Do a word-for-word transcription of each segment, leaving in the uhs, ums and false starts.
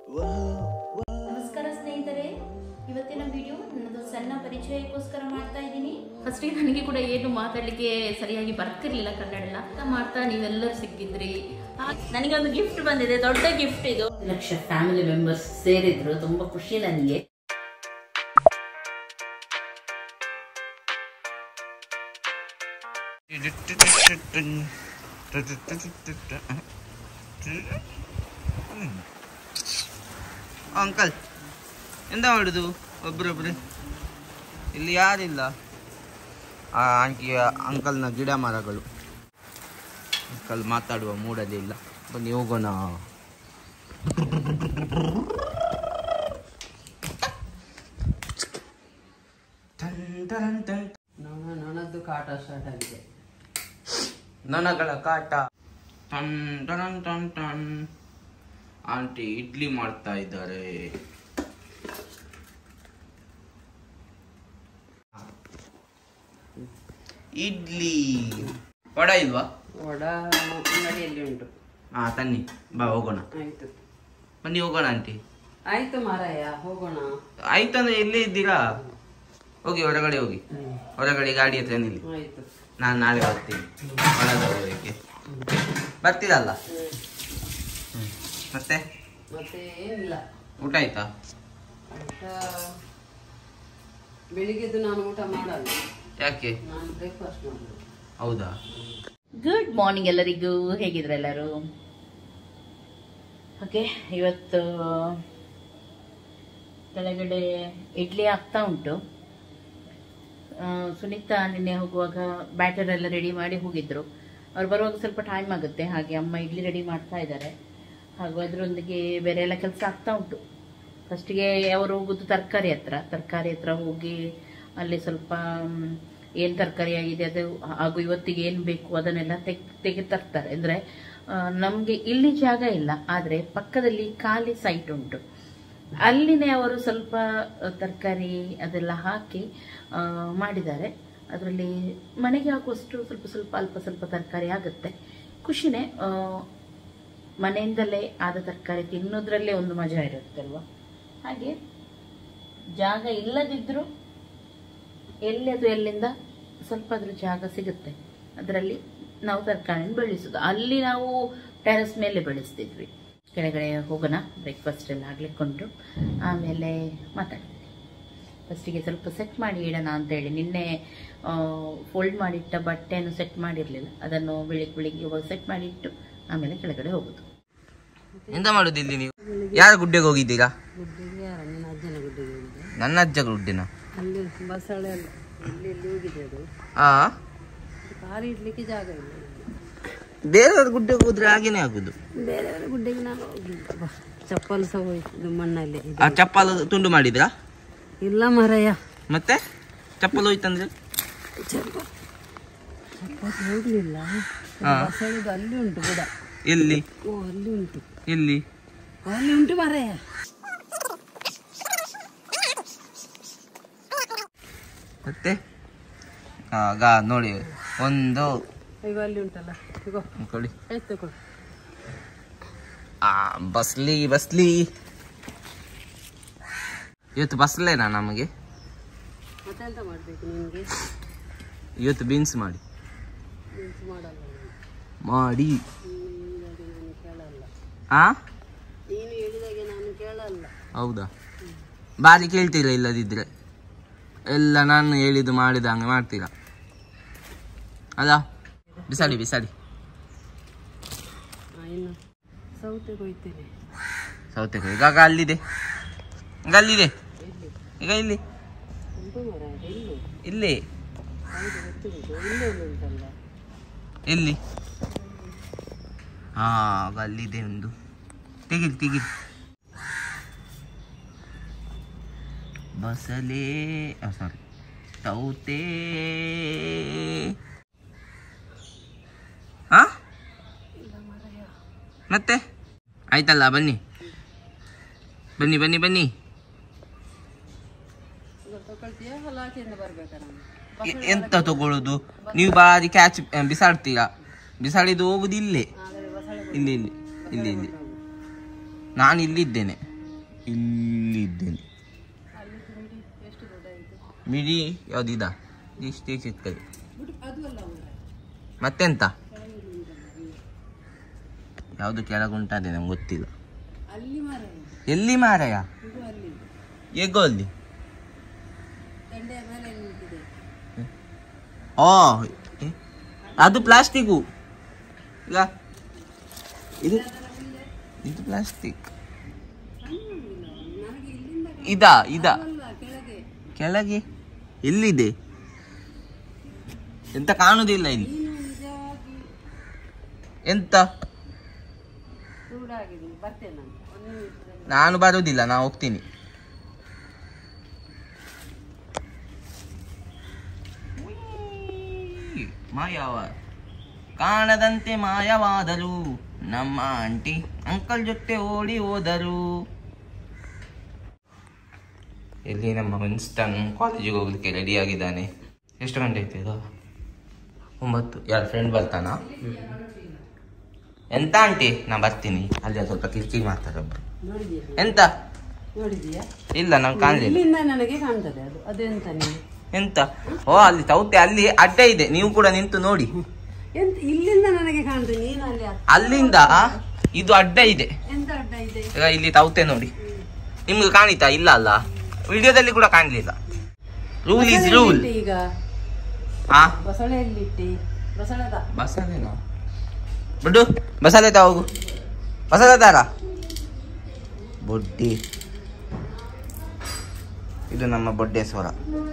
ನಮಸ್ಕಾರ ಸ್ನೇಹಿತರೆ, ಇವತ್ತಿನ ವಿಡಿಯೋ ನನ್ನದು ಸಣ್ಣ ಪರಿಚಯಕ್ಕೋಸ್ಕರ ಮಾಡ್ತಾ ಇದ್ದೀನಿ. ಫಸ್ಟಿಗೆ ನನಗೆ ಕೂಡ ಏನು ಮಾತಾಡಲಿಕ್ಕೆ ಸರಿಯಾಗಿ ಬರ್ತಿರ್ಲಿಲ್ಲ ಕನ್ನಡ ಎಲ್ಲ. ಮಾಡ್ತಾ ನೀವೆಲ್ಲರೂ ಸಿಕ್ಕಿದ್ರಿ. ನನಗೆ ಒಂದು ಗಿಫ್ಟ್ ಬಂದಿದೆ, ದೊಡ್ಡ ಗಿಫ್ಟ್ ಇದು. ಲಕ್ಷ ಫ್ಯಾಮಿಲಿ ಮೆಂಬರ್ಸ್ ಸೇರಿದ್ರು, ತುಂಬಾ ಖುಷಿ ನನಗೆ. ಅಂಕಲ್ ಎಂತ ಮಾಡುದು? ಒಬ್ರೊಬ್ರು ಇಲ್ಲಿ ಯಾರಿಲ್ಲ. ಆ ಆಂಟಿಯ ಅಂಕಲ್ನ ಗಿಡ ಮರಗಳು. ಅಂಕಲ್ ಮಾತಾಡುವ ಮೂಡದೇ ಇಲ್ಲ. ಬನ್ನಿ ಹೋಗೋಣ. ನೊಣದ್ದು ಕಾಟ ಸ್ಟಾರ್ಟ್ ಆಗಿದೆ. ನೊಣಗಳ ಕಾಟ. ಟನ್ ಟನ್ ಟನ್ ಟನ್. ಆಂಟಿ ಇಡ್ಲಿ ಮಾಡ್ತಾ ಇದ್ದಾರೆ. ಇಡ್ಲಿ ವಡ ಇಲ್ವಾ? ವಡ ಅಂಗಡಿಯಲ್ಲಿ ಉಂಟು. ಹಾ ತನ್ನಿ, ಬಾ ಹೋಗೋಣ. ಆಯ್ತು ಬನ್ನಿ ಹೋಗೋಣ ಆಂಟಿ. ಆಯ್ತು ಮಾರಾಯ, ಹೋಗೋಣ. ಆಯ್ತಂದ್ರೆ ಎಲ್ಲಿ ಇದ್ದೀರಾ? ಹೋಗಿ ಹೊರಗಡೆ ಹೋಗಿ, ಹೊರಗಡೆ ಗಾಡಿ ಹತ್ರ ನಿಲ್ಲಿ. ಆಯ್ತು, ನಾನು ನಾಳೆ ಬರ್ತೀನಿ ಹೊರಗೆ. ಬರ್ತೀರಲ್ಲ? ಮತ್ತೆ ಮತ್ತೆ ಏನಿಲ್ಲ. ಊಟ ಆಯ್ತಾ? ಊಟ ಬೆಳಿಗ್ಗೆದ್ದು ನಾನು ಊಟ ಮಾಡಲ್ಲ. ಯಾಕೆ? ನಾನು ಬ್ರೇಕ್ಫಾಸ್ಟ್ ಮಾಡೋದು. ಹೌದಾ? ಗುಡ್ ಮಾರ್ನಿಂಗ್ ಎಲ್ಲರಿಗೂ. ಹೇಗಿದ್ರೆ ಎಲ್ಲರೂ? ಓಕೆ, ಇವತ್ತು ಕೆಳಗಡೆ ಇಡ್ಲಿ ಆಗ್ತಾ ಉಂಟು. ಸುನೀತಾ ನಿನ್ನೆ ಹೋಗುವಾಗ ಬ್ಯಾಟರ್ ಎಲ್ಲ ರೆಡಿ ಮಾಡಿ ಹೋಗಿದ್ರು. ಅವ್ರು ಬರುವಾಗ ಸ್ವಲ್ಪ ಟೈಮ್ ಆಗುತ್ತೆ, ಹಾಗೆ ಅಮ್ಮ ಇಡ್ಲಿ ರೆಡಿ ಮಾಡ್ತಾ ಇದ್ದಾರೆ. ಹಾಗೂ ಅದರೊಂದಿಗೆ ಬೇರೆ ಎಲ್ಲ ಕೆಲಸ ಆಗ್ತಾ ಉಂಟು. ಫಸ್ಟಿಗೆ ಅವರು ಹೋಗೋದು ತರಕಾರಿ ಹತ್ರ. ತರಕಾರಿ ಹತ್ರ ಹೋಗಿ ಅಲ್ಲಿ ಸ್ವಲ್ಪ ಏನು ತರಕಾರಿ ಆಗಿದೆ ಅದು ಹಾಗೂ ಇವತ್ತಿಗೆ ಏನು ಬೇಕು ಅದನ್ನೆಲ್ಲ ತೆಗ್ ತೆಗೆ ತರ್ತಾರೆ. ಅಂದರೆ ನಮಗೆ ಇಲ್ಲಿ ಜಾಗ ಇಲ್ಲ, ಆದರೆ ಪಕ್ಕದಲ್ಲಿ ಖಾಲಿ ಸೈಟ್ ಉಂಟು. ಅಲ್ಲಿನೇ ಅವರು ಸ್ವಲ್ಪ ತರಕಾರಿ ಅದೆಲ್ಲ ಹಾಕಿ ಮಾಡಿದ್ದಾರೆ. ಅದರಲ್ಲಿ ಮನೆಗೆ ಹಾಕುವಷ್ಟು ಸ್ವಲ್ಪ ಸ್ವಲ್ಪ ಅಲ್ಪ ಸ್ವಲ್ಪ ತರಕಾರಿ ಆಗುತ್ತೆ. ಖುಷಿನೇ. ಮನೆಯಿಂದಲೇ ಆದ ತರಕಾರಿ ತಿನ್ನೋದ್ರಲ್ಲೇ ಒಂದು ಮಜಾ ಇರುತ್ತಲ್ವ. ಹಾಗೆ ಜಾಗ ಇಲ್ಲದಿದ್ರೂ ಎಲ್ಲಿ ಅದು ಎಲ್ಲಿಂದ ಸ್ವಲ್ಪ ಅದ್ರ ಜಾಗ ಸಿಗುತ್ತೆ, ಅದರಲ್ಲಿ ನಾವು ತರಕಾರಿನ ಬೆಳೆಸೋದು. ಅಲ್ಲಿ ನಾವು ಟೆರೆಸ್ ಮೇಲೆ ಬೆಳೆಸ್ತಿದ್ವಿ. ಕೆಳಗಡೆ ಹೋಗೋಣ, ಬ್ರೇಕ್ಫಾಸ್ಟ್ ಎಲ್ಲ ಆಗ್ಲಿಕ್ಕುಂಟು, ಆಮೇಲೆ ಮಾತಾಡ್ತೀವಿ. ಫಸ್ಟಿಗೆ ಸ್ವಲ್ಪ ಸೆಟ್ ಮಾಡಿ ಇಡೋಣ ಅಂತೇಳಿ ನಿನ್ನೆ ಫೋಲ್ಡ್ ಮಾಡಿಟ್ಟ ಬಟ್ಟೆಯನ್ನು ಸೆಟ್ ಮಾಡಿರಲಿಲ್ಲ. ಅದನ್ನು ಬೆಳಿಗ್ಗೆ ಬೆಳಿಗ್ಗೆ ಇವಾಗ ಸೆಟ್ ಮಾಡಿಟ್ಟು ಆಮೇಲೆ ಕೆಳಗಡೆ ಹೋಗುದು. ಎಂತ ಮಾಡುದು ಇಲ್ಲಿ ನೀವು? ಯಾರ ಗುಡ್ಡೆಗೆ ಹೋಗಿದ್ದೀರಾ? ಗುಡ್ಡೆಗೆ ನನ್ನ ಅಜ್ಜನ ಗುಡ್ಡೆಗೆ ಹೋಗಿದೆ. ನನ್ನ ಅಜ್ಜ ಗುಡ್ಡಿನ ಅಲ್ಲಿ ಬಸಳೆ ಎಲ್ಲ ಇಲ್ಲಿ ಇಲ್ಲಿ ಹೋಗಿದೆ. ಅದು ಆ ಕಾಲು ಇಡ್ಲಿಕ್ಕೆ ಜಾಗ ಇಲ್ಲ. ಬೇರೆಯವ್ರ ಗುಡ್ಡೆಗೆ ಹೋದ್ರೆ ಹಾಗೇನೆ ಆಗುದು. ಬೇರೆಯವರ ಗುಡ್ಡೆಗೆ ನಾನು ಹೋಗಿಲ್ಲ. ಚಪ್ಪಲು ಸಹ ಹೋಯ್ತು ಮಣ್ಣಲ್ಲಿ. ಆ ಚಪ್ಪಲು ತುಂಡು ಮಾಡಿದ್ರಾ? ಇಲ್ಲ ಮಾರಾಯ. ಮತ್ತೆ ಚಪ್ಪಲು ಹೋಯ್ತಂದ್ರೆ? ಚಪ್ಪಲು ಚಪ್ಪಲು ಹೋಗ್ಲಿಲ್ಲ. ಬಸಳೆದು ಅಲ್ಲಿ ಉಂಟು ಬುಡ. ಎಲ್ಲಿ? ಓ ಅಲ್ಲಿ ಉಂಟು. ಎಲ್ಲಿ? ಅಲ್ಲಿ ಉಂಟು ಮಾರಾಯ. ಮತ್ತೆ ಆಗ ನೋಡಿ ಒಂದು ಈಗ ಅಲ್ಲಿ ಉಂಟಲ್ಲ, ಕೊಡಿ. ಆಯ್ತು ಕೊಡು. ಆ ಬಸ್ಲಿ ಬಸ್ಲಿ ಇವತ್ತು ಬಸ್ಲೇನಾ ನಮಗೆ? ಮತ್ತೆ ಎಂತ ಮಾಡ್ಬೇಕು ನಿನ್ಗೆ? ಇವತ್ತು ಬೀನ್ಸ್ ಮಾಡಿ ಮಾಡಲ್ಲ ಮಾಡಿ ನಾನು ಕೇಳಲ್ಲ. ಆ ನೀನು ಹೇಳಿದಾಗೆ ನಾನು ಕೇಳಲ್ಲ. ಹೌದಾ? ಬಾರಿ ಕೇಳ್ತೀರಾ? ಇಲ್ಲದಿದ್ರೆ ಎಲ್ಲ ನಾನು ಹೇಳಿದ್ದು ಮಾಡಿದ ಹಂಗೆ ಮಾಡ್ತೀರಾ ಅಲ್ಲ? ಬಿಸಾಡಿ ಬಿಸಾಡಿ. ಇನ್ನು ಸೌತೆ ಕೊಯ್ತೇನೆ. ಸೌತೆಕಾಯಿ ಈಗ ಅಲ್ಲಿದೆ, ಈಗ ಅಲ್ಲಿದೆ, ಈಗ ಇಲ್ಲಿ ಇಲ್ಲಿ ಎಲ್ಲಿ? ಹಾ ಆಗ ಅಲ್ಲಿದೆ ಒಂದು. ತೆಗಿರಿ ತೆಗಿರಿ. ಬಸಳೆ, ಸಾರಿ ಸೌತೆ. ಹಾ ಮತ್ತೆ ಆಯ್ತಲ್ಲ, ಬನ್ನಿ ಬನ್ನಿ ಬನ್ನಿ ಬನ್ನಿ. ಎಂತ ತಗೊಳ್ಳೋದು ನೀವು? ಬಾರಿ ಕ್ಯಾಚ್ ಬಿಸಾಡ್ತೀರಾ. ಬಿಸಾಡಿದು ಹೋಗುದು ಇಲ್ಲೇ, ಇಲ್ಲಿ ಇಲ್ಲಿ ಇಲ್ಲಿ ಇಲ್ಲಿ ನಾನು ಇಲ್ಲಿದ್ದೇನೆ. ಇಲ್ಲಿದ್ದೇನೆ. ಮಿಡಿ ಯಾವ್ದಿದ ಇಷ್ಟೇ ಚಿಕ್ಕದು. ಮತ್ತೆಂತ ಯಾವುದು ಕೆಳಗುಂಟಾದೆ ನಂಗೆ ಗೊತ್ತಿಲ್ಲ. ಎಲ್ಲಿ ಮಾರಾಯ? ಹೇಗೋ ಅಲ್ಲಿ. ಓ ಅದು ಪ್ಲಾಸ್ಟಿಕ್ಕು. ಈಗ ಇದು ಇದು ಪ್ಲಾಸ್ಟಿಕ್. ಇದಾ ಇದಾ ಕೆಳಗೆ ಎಲ್ಲಿದೆ? ಎಂತ ಕಾಣುದಿಲ್ಲ ಇಲ್ಲಿ. ಎಂತ? ನಾನು ಬರುವುದಿಲ್ಲ, ನಾ ಹೋಗ್ತೀನಿ. ಮಾಯವ ಕಾಣದಂತೆ ಮಾಯವಾದರು, ನಮ್ಮ ಆಂಟಿ ಅಂಕಲ್ ಜೊತೆ ಓಡಿ ಹೋದರು. ಇಲ್ಲಿ ನಮ್ಮ ವಿನ್ಸ್ಟನ್ ಕಾಲೇಜಿಗೆ ಹೋಗ್ಲಿಕ್ಕೆ ರೆಡಿ ಆಗಿದ್ದಾನೆ. ಎಷ್ಟು ಗಂಟೆ ಆಯ್ತು ಈಗ? ಒಂಬತ್ತು. ಯಾರು ಫ್ರೆಂಡ್ ಬರ್ತಾನ? ಎಂತ ಆಂಟಿ? ನಾ ಬರ್ತೀನಿ. ಅಲ್ಲಿ ಸ್ವಲ್ಪ ಕಿರ್ಕಿರಿ ಮಾಡ್ತಾರೆ ಒಬ್ರು. ಎಂತ? ಇಲ್ಲ ನಂಗೆ ಕಾಣಲಿಲ್ಲ. ನನಗೆ ಕಾಣ್ತದೆ ಅದು. ಅದೆಂತ ನೀವು? ಎಂತ? ಓ ಅಲ್ಲಿ ತೌತೆ, ಅಲ್ಲಿ ಅಡ್ಡ ಇದೆ, ನೀವು ಕೂಡ ನಿಂತು ನೋಡಿ. ಎಂತ ಇಲ್ಲಿಂದ ನನಗೆ ಕಾಣ್ತದೆ, ನೀನು ಅಲ್ಲಿ ಅಲ್ಲಿಂದ ಇದು ಅಡ್ಡ ಇದೆ. ಎಂತ ಅಡ್ಡ ಇದೆ? ಈಗ ಇಲ್ಲಿ ತೌತೆ ನೋಡಿ. ನಿಮ್ಗೆ ಕಾಣಿತಾ? ಇಲ್ಲ ಅಲ್ಲ, ವಿಡಿಯೋದಲ್ಲಿ ಕೂಡ ಕಾಣಲಿಲ್ಲ. Rule is rule. ಈಗ ಹಾ ಬಸಳೆ ಎಲ್ಲಿಟ್ಟಿ? ಬಸಳೆದ ಬಸಳೆನಾ? ಬಿಡು, ಬಸಳೆ ತಾ ಹೋಗು. ಬಸಳೆ ತಾರ ಬೊಡ್ಡಿ. ಇದು ನಮ್ಮ ಬೊಡ್ಡೆ ಸ್ವರ.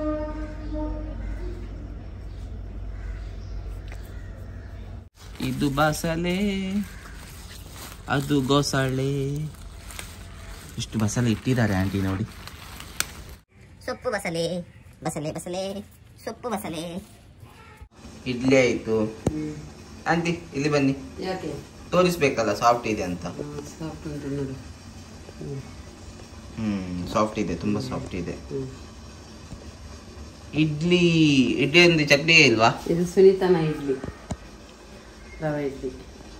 ಇದು ಬಸಳೆ, ಅದು ಗೋಸಳೆ. ಇಷ್ಟು ಬಸಳೆ ಇಟ್ಟಿದ್ದಾರೆ ಆಂಟಿ ನೋಡಿ. ಸೊಪ್ಪು ಬಸಳೆ, ಬಸಳೆ ಬಸಳೆ, ಸೊಪ್ಪು ಬಸಳೆ. ಇಡ್ಲಿ ಆಯ್ತು. ಆಂಟಿ ಇಲ್ಲಿ ಬನ್ನಿ, ಯಾಕೆ ತೋರಿಸ್ಬೇಕಲ್ಲ ಸಾಫ್ಟ್ ಇದೆ ಅಂತ. ಸಾಫ್ಟ್ ಉಂಟು ನೋಡಿ. ಹ್ಮ್ ಸಾಫ್ಟ್ ಇದೆ, ತುಂಬಾ ಸಾಫ್ಟ್ ಇದೆ. ಇಡ್ಲಿ ಇಡ್ಲಿ ಒಂದು ಚಟ್ನಿ ಇಲ್ವಾ? ಇದು ಸುನೀತನ ಇಡ್ಲಿ, ರವೆ ಇಡ್ಲಿ.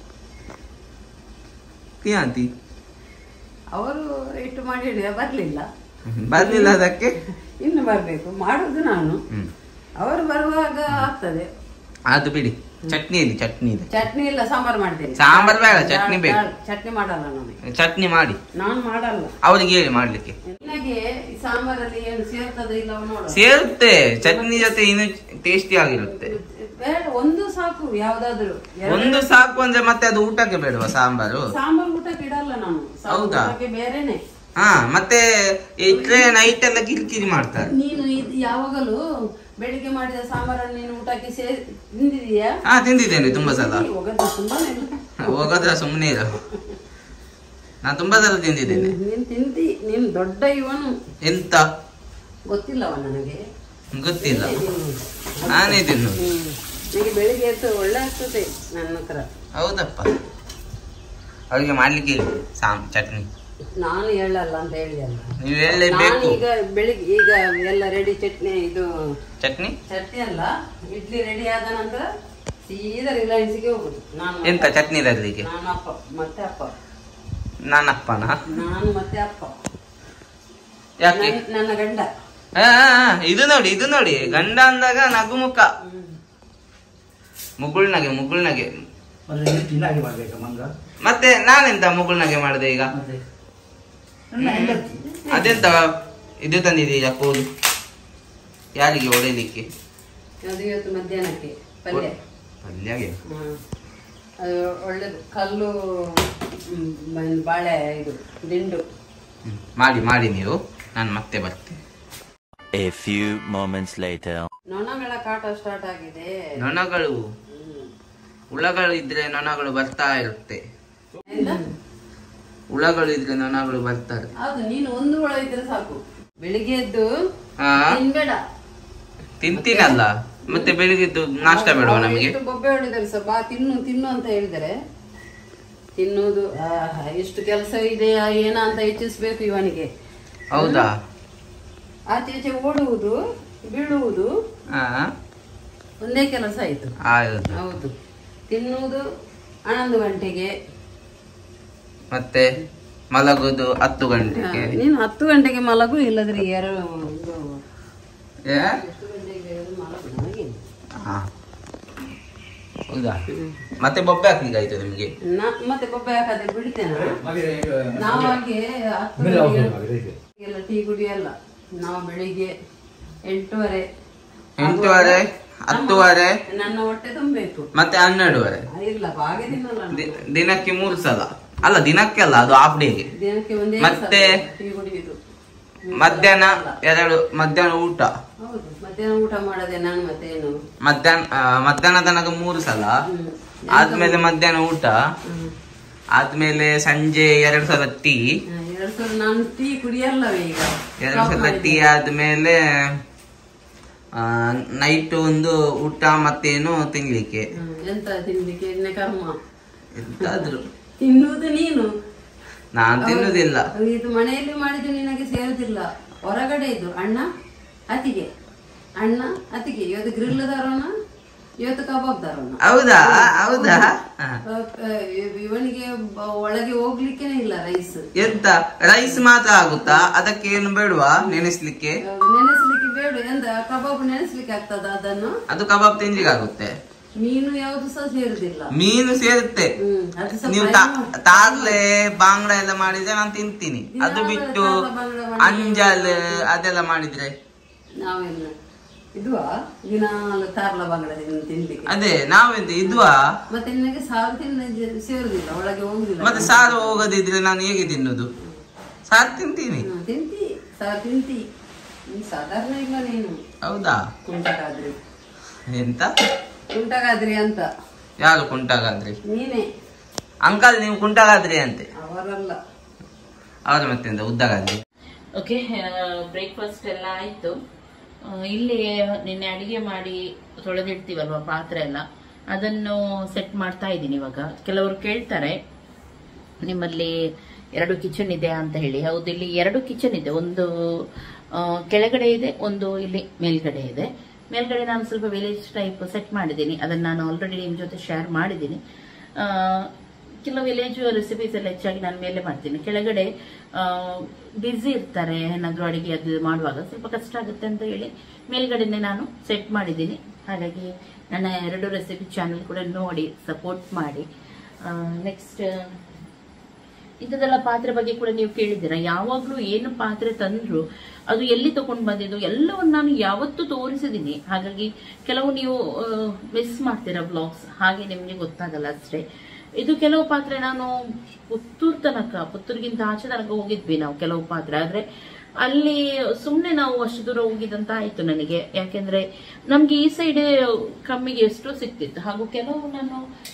ಆಂಟಿ ಅವರು ಇಟ್ಟು ಮಾಡಿ ಹಿಡಿದ ಬರ್ಲಿಲ್ಲ. ಬರ್ಲಿಲ್ಲ ಅದಕ್ಕೆ ಇನ್ನು ಬರ್ಬೇಕು, ಮಾಡುದು ನಾನು. ಅವರು ಬರುವಾಗ ಆಗ್ತದೆ. ಅದು ಬಿಡಿ. ಚಟ್ನಿ ಇಲ್ಲಿ ಚಟ್ನಿ ಇದೆ. ಚಟ್ನಿ ಇಲ್ಲ, ಸಾಂಬಾರ್ ಮಾಡ್ತೇನೆ. ಸಾಂಬಾರ್ ಬೇಡ, ಚಟ್ನಿ ಬೇಕು. ಚಟ್ನಿ ಮಾಡಲ್ಲ ನಾನು. ಚಟ್ನಿ ಮಾಡಿ. ನಾನು ಮಾಡಲ್ಲ. ಅವ್ರಿಗೆ ಹೇಳಿ ಮಾಡ್ಲಿಕ್ಕೆ. ನನಗೆ ಈ ಸಾಂಬಾರಲ್ಲಿ ಏನು ಸೇರ್ತದೆ ಇಲ್ಲ ನೋಡ. ಸೇರುತ್ತೆ, ಚಟ್ನಿ ಜೊತೆ ಇನ್ನು ಟೇಸ್ಟಿ ಆಗಿರುತ್ತೆ. ಬೇಡ, ಒಂದು ಸಾಕು. ಯಾವ್ದಾದ್ರು ಒಂದು ಸಾಕು ಅಂದ್ರೆ ಮತ್ತೆ ಅದು ಊಟಕ್ಕೆ ಬೇಡವಾ ಸಾಂಬಾರು? ಸಾಂಬಾರ್ ಊಟಕ್ಕೆ ಇಡಲ್ಲ ನಾನು. ಹೌದಾ? ಬೇರೆನೆ. ಹಾ ಮತ್ತೆ ಇಟ್ರೆ ನೈಟ್ ಎಲ್ಲ ಕಿರಿಕಿರಿ ಮಾಡ್ತಾರೆ. ನೀನು ಯಾವಾಗಲೂ ಬೆಳಿಗ್ಗೆ ಮಾಡಿದ ಸಾಂಬಾರನ್ನು ನೀನು ಊಟಕ್ಕೆ ಸೇ ತಿಂದಿದೀಯಾ? ಹಾ ತಿಂದಿದ್ದೇನೆ ತುಂಬಾ ಸಲ. ಹೋಗೋದ್ರ ಸುಮ್ಮನೆ ಇರ. ನಾ ತುಂಬಾ ಸಲ ತಿಂದಿದ್ದೇನೆ. ನೀನ್ ತಿಂದಿ, ನೀನ್ ದೊಡ್ಡ ಇವನು. ಎಂತ ಗೊತ್ತಿಲ್ಲವ ನನಗೆ? ಗೊತ್ತಿಲ್ಲ, ನಾನೇ ತಿನ್ನು. ನನಗೆ ಬೆಳಿಗ್ಗೆ ಎದ್ದು ಒಳ್ಳೆ ಆಗ್ತದೆ ನನ್ನ ಹತ್ರ. ಹೌದಪ್ಪ, ಅವ್ರಿಗೆ ಮಾಡ್ಲಿಕ್ಕೆ ಹೇಳಿ ಸಾಮ್ ಚಟ್ನಿ. ನಾನು ಹೇಳಲ್ಲ ಅಂತ ಹೇಳಿ ಅಲ್ಲ, ನೀವು ಹೇಳಲೇಬೇಕು. ಈಗ ಬೆಳಿಗ್ಗೆ ಈಗ ಎಲ್ಲ ರೆಡಿ ಚಟ್ನಿ, ಇದು ಚಟ್ನಿ ಚಟ್ನಿ ಅಲ್ಲ, ಇಡ್ಲಿ ರೆಡಿ ಆದ ನಂತರ ಸೀದಾ ರಿಲಯನ್ಸ್ಗೆ ಹೋಗುದು ನಾನು. ಎಂತ ಚಟ್ನಿ ತರ್ಲಿಕ್ಕೆ? ನಾನು ಅಪ್ಪ ಮತ್ತೆ ಅಪ್ಪ. ನಾನಪ್ಪನ? ನಾನು ಮತ್ತೆ ಅಪ್ಪ. ಯಾಕೆ? ನನ್ನ ಗಂಡ. ಹಾ ಇದು ನೋಡಿ, ಇದು ನೋಡಿ, ಗಂಡ ಅಂದಾಗ ನಗುಮುಖ, ಮುಗುಳ್ನಗೆ ಮುಗುಳ್ನಗೆ. ಮತ್ತೆ ನಾನೆಂತ ಮುಗುಳ್ನಗೆ ಮಾಡಿದೆ ಈಗ? ಅದೆಂತ ಇದು ತಂದಿದ್ದೀಯ ಕೋಲು? ಯಾರಿಗೆ ಹೊಡೆಯಲಿಕ್ಕೆ? ಅದು ಇವತ್ತು ಮಧ್ಯಾಹ್ನಕ್ಕೆ ಪಲ್ಯ. ಪಲ್ಯಗೆ? ಅದು ಒಳ್ಳೇದು. ಕಲ್ಲು ಬಾಳೆ, ಇದು ದಿಂಡು. ಮಾಡಿ ಮಾಡಿ ನೀವು, ನಾನು ಮತ್ತೆ ಬರ್ತೇನೆ. A few moments later. ನೊಣಗಳ ಕಾಟ ಸ್ಟಾರ್ಟ್ ಆಗಿದೆ. ನೊಣಗಳು, ಹುಳಗಳು ಇದ್ರೆ ನೊಣಗಳು ಬರ್ತಾ ಇರುತ್ತೆ. ಹುಳಗಳು ಇದ್ರೆ ನೊಣಗಳು ಬರ್ತಾರೆ. ಹೌದು, ನೀನು ಒಂದು ಹುಳ ಇದ್ರೆ ಸಾಕು. ಬೆಳಿಗ್ಗೆ ಎದ್ದು ಹಾ ತಿನ್ಬೇಡ. ತಿಂತೀನಲ್ಲ, ಮತ್ತೆ ಬೆಳಿಗ್ಗೆ ಎದ್ದು ನಾಷ್ಟ ಬೇಡವಾ ನಮಗೆ? ಬೊಬ್ಬೆ ಹೊಡಿದರೆ ಸಹ ಬಾ ತಿನ್ನು ತಿನ್ನು ಅಂತ ಹೇಳಿದರೆ ತಿನ್ನುವುದು. ಎಷ್ಟು ಕೆಲಸ ಇದೆಯಾ ಏನ ಅಂತ ಹೆಚ್ಚಿಸ್ಬೇಕು ಇವನಿಗೆ. ಹೌದಾ? ಆಚೆ ಈಚೆ ಓಡುವುದು, ಬೀಳುವುದು ಒಂದೇ ಕೆಲಸ ಆಯ್ತು. ಹೌದು. ತಿನ್ನುವುದು ಹನ್ನೊಂದು ಗಂಟೆಗೆ, ಮತ್ತೆ ಮಲಗುದು ಹತ್ತು ಗಂಟೆಗೆ. ನೀನು ಹತ್ತು ಗಂಟೆಗೆ ಮಲಗು, ಇಲ್ಲದ್ರೆ ಎರಡು ಏ? ಎಷ್ಟು ಗಂಟೆಗೆ ಮಲಗು ನನಗೆ. ಹಾ ಹೌದಾ? ಮತ್ತೆ ಬೊಬ್ಬೆ ಹಾಕ್ಲಿಕ್ಕೆ ಆಯ್ತು ನಿಮ್ಗೆ? ನಾ- ಮತ್ತೆ ಬೊಬ್ಬೆ ಹಾಕದೆ ಬಿಡ್ತೇನೆ. ನಾವು ಹಾಗೆ ಹತ್ತು ಗಂಟೆಗೆ ಎಲ್ಲ ಟೀ ಕುಡಿಯಲ್ಲ. ನಾವು ಬೆಳಿಗ್ಗೆ ಎಂಟೂವರೆ ಎಂಟೂವರೆ ಹತ್ತುವರೆ ನನ್ನ ಹೊಟ್ಟೆ ತುಂಬಬೇಕು. ಮತ್ತೆ ಹನ್ನೆರಡುವರೆ. ಇಲ್ಲ ಹಾಗೆ ತಿನ್ನಲ್ಲ ನಾನು. ದಿ- ದಿನಕ್ಕೆ ಮೂರು ಸಲ ಅಲ್ಲ, ದಿನಕ್ಕೆ ಅಲ್ಲ, ಅದು ಹಾಫ್ ಡೇಗೆ. ದಿನಕ್ಕೆ ಒಂದೇ ಮತ್ತೆ ಸಲ ಟೀ ಕುಡಿಯುದು. ಮಧ್ಯಾಹ್ನ ಎರಡು ಮಧ್ಯಾಹ್ನ ಊಟ. ಹೌದು, ಮಧ್ಯಾಹ್ನ ಊಟ ಮಾಡದೆ ನಾನು ಮತ್ತೆ ಏನು ಮಧ್ಯಾಹ್ನ ಆ, ಮಧ್ಯಾಹ್ನ ತನಕ ಮೂರು ಸಲ, ಆದ್ಮೇಲೆ ಮಧ್ಯಾಹ್ನ ಊಟ, ಆದ್ಮೇಲೆ ಸಂಜೆ ಎರಡು ಸಲ ಟೀ, ಹ, ಎರಡು ಸಲ ನಾನು ಟೀ ಕುಡಿಯಲ್ಲವೇ ಈಗ. ಎರಡು ಸಲ ಟೀ ಆದ್ಮೇಲೆ ನೈಟ್ ಒಂದು ಊಟ, ಮತ್ತೇನು ತಿನ್ಲಿಕ್ಕೆ ಹ, ಎಂತ ತಿನ್ಲಿಕ್ಕೆ ಎಣ್ಣೆ ಕರ್ಮ ಎಂತಾದ್ರು. ತಿನ್ನುವುದು ನೀನು. ನಾನ್ ತಿನ್ನುದಿಲ್ಲ. ಇದು ಮನೆಯಲ್ಲಿ ಮಾಡಿದ್ದು ನಿನಗೆ ಸೇರುದಿಲ್ಲ. ಹೊರಗಡೆ ಇದು ಅಣ್ಣ ಅತಿಗೆ, ಅಣ್ಣ ಅತಿಗೆ. ಇವತ್ತು ಗ್ರಿಲ್ ತರೋಣ, ಇವತ್ತು ಕಬಾಬ್ ತರೋಣ. ಹೌದಾ? ಹೌದಾ? ಹ. ಇವನಿಗೆ ಬ- ಒಳಗೆ ಹೋಗ್ಲಿಕ್ಕೇನೆ ಇಲ್ಲ ರೈಸ್. ಎಂತ ರೈಸ್ ಮಾತ್ರ ಆಗುತ್ತಾ? ಅದಕ್ಕೆ ಏನು ಬೇಡವಾ ನೆನೆಸ್ಲಿಕ್ಕೆ? ನೆನೆಸ್ಲಿಕ್ಕೆ ಬೇಡ. ಎಂತ ಕಬಾಬ್ ನೆನೆಸ್ಲಿಕ್ಕೆ ಆಗ್ತದ ಅದನ್ನು? ಅದು ಕಬಾಬ್ ತಿನ್ಲಿಕ್ಕೆ ಆಗುತ್ತೆ. ಮೀನು ಯಾವ್ದು ಸಹ ಸೇರುದಿಲ್ಲ. ಮೀನು ಸೇರುತ್ತೆ. ಹ್ಮ್, ಅದು ಸಹ ನೀವು fry ಮಾಡು. ತಾರ್ಲೆ ಬಾಂಗ್ಡ ಎಲ್ಲ ಮಾಡಿದ್ರೆ ನಾನು ತಿಂತೀನಿ. ಅದು ಬಿಟ್ಟು ಅಂಜಲ್ ಅದೆಲ್ಲ ಮಾಡಿದ್ರೆ ನಾವೆಲ್ಲ ಇದುವಾ ದಿನಾಲು ತಾರ್ಲ ಬಾಂಗ್ಲ ತಿನ್ಲಿಕ್ಕೆ. ಅದೇ ನಾವೆಂತ ಇದ್ವಾ? ಮತ್ತೆ ನಿನಗೆ ಸಾರು ತಿನ್ನ ಸೇರುದಿಲ್ಲ, ಒಳಗೆ ಹೋಗುದಿಲ್ಲ. ಮತ್ತೆ ಸಾರು ಹೋಗದಿದ್ರೆ ನಾನು ಹೇಗೆ ತಿನ್ನುದು? ಸಾರು ತಿಂತೀನಿ. ಹ್ಮ್, ತಿಂತಿ ಸಾರು ತಿಂತಿ. ನೀನ್ ಸಾಧಾರಣ ಇಲ್ಲ ನೀನು. ಹೌದಾ? ಕುಂಟಗಾದ್ರಿ ಎಂತ ಕುಂಟಗಾದ್ರಿ ಅಂತ. ಯಾರು ಕುಂಟಾಗಾದ್ರಿ? ನೀನೇ. ಅಂಕಲ್ ನೀವು ಕುಂಟಾಗಾದ್ರಿ ಅಂತೆ. ಅವರಲ್ಲ. ಅವ್ರ ಮತ್ತೆಂತ ಉದ್ದಗಾದ್ರಿ. ಓಕೆ, ಬ್ರೇಕ್ಫಾಸ್ಟ್ ಎಲ್ಲ ಆಯಿತು. ಇಲ್ಲಿ ನಿನ್ನೆ ಅಡಿಗೆ ಮಾಡಿ ತೊಳೆದಿಡ್ತೀವಲ್ವ ಪಾತ್ರೆ ಎಲ್ಲ, ಅದನ್ನು ಸೆಟ್ ಮಾಡ್ತಾ ಇದ್ದೀನಿ ಇವಾಗ. ಕೆಲವರು ಕೇಳ್ತಾರೆ ನಿಮ್ಮಲ್ಲಿ ಎರಡು ಕಿಚನ್ ಇದೆ ಅಂತ ಹೇಳಿ. ಹೌದು, ಇಲ್ಲಿ ಎರಡು ಕಿಚನ್ ಇದೆ. ಒಂದು ಆ, ಕೆಳಗಡೆ ಇದೆ, ಒಂದು ಇಲ್ಲಿ ಮೇಲ್ಗಡೆ ಇದೆ. ಮೇಲ್ಗಡೆ ನಾನು ಸ್ವಲ್ಪ ವಿಲೇಜ್ ಟೈಪ್ ಸೆಟ್ ಮಾಡಿದ್ದೀನಿ. ಅದನ್ನು ನಾನು ಆಲ್ರೆಡಿ ನಿಮ್ಮ ಜೊತೆ ಶೇರ್ ಮಾಡಿದ್ದೀನಿ. ಆ, ಕೆಲವು ವಿಲೇಜ್ ರೆಸಿಪೀಸ್ ಎಲ್ಲ ಹೆಚ್ಚಾಗಿ ನಾನು ಮೇಲೆ ಮಾಡ್ತೀನಿ. ಕೆಳಗಡೆ ಬ್ಯುಸಿ ಇರ್ತಾರೆ, ಏನಾದರೂ ಅಡುಗೆ ಅದು ಮಾಡುವಾಗ ಸ್ವಲ್ಪ ಕಷ್ಟ ಆಗುತ್ತೆ ಅಂತ ಹೇಳಿ ಮೇಲ್ಗಡೆನೆ ನಾನು ಸೆಟ್ ಮಾಡಿದ್ದೀನಿ. ಹಾಗಾಗಿ ನನ್ನ ಎರಡು ರೆಸಿಪಿ ಚಾನಲ್ ಕೂಡ ನೋಡಿ ಸಪೋರ್ಟ್ ಮಾಡಿ. ನೆಕ್ಸ್ಟ್ ಇಂಥದ್ದೆಲ್ಲ ಪಾತ್ರೆ ಬಗ್ಗೆ ಕೂಡ ನೀವು ಕೇಳಿದ್ದೀರಾ. ಯಾವಾಗಲೂ ಏನು ಪಾತ್ರೆ ತಂದ್ರು ಅದು ಎಲ್ಲಿ ತಗೊಂಡು ಬಂದಿದ್ದು ಎಲ್ಲವನ್ನು ನಾನು ಯಾವತ್ತೂ ತೋರಿಸಿದ್ದೀನಿ. ಹಾಗಾಗಿ ಕೆಲವು ನೀವು ಮಿಸ್ ಮಾಡ್ತೀರಾ ಬ್ಲಾಗ್ಸ್, ಹಾಗೆ ನಿಮಗೆ ಗೊತ್ತಾಗಲ್ಲ ಅಷ್ಟೇ. ಇದು ಕೆಲವು ಪಾತ್ರೆ ನಾನು ಪುತ್ತೂರು ತನಕ, ಪುತ್ತೂರಿಗಿಂತ ಆಚೆ ತನಕ ಹೋಗಿದ್ವಿ ನಾವು ಕೆಲವು ಪಾತ್ರೆ. ಆದ್ರೆ ಅಲ್ಲಿ ಸುಮ್ಮನೆ ನಾವು ಅಷ್ಟು ದೂರ ಹೋಗಿದಂತ ಆಯ್ತು ನನಗೆ. ಯಾಕೆಂದ್ರೆ ನಮ್ಗೆ ಈ ಸೈಡ್ ಕಮ್ಮಿಗೆ ಎಷ್ಟು ಸಿಕ್ತಿತ್ತು. ಹಾಗೂ ಕೆಲವು ನಾನು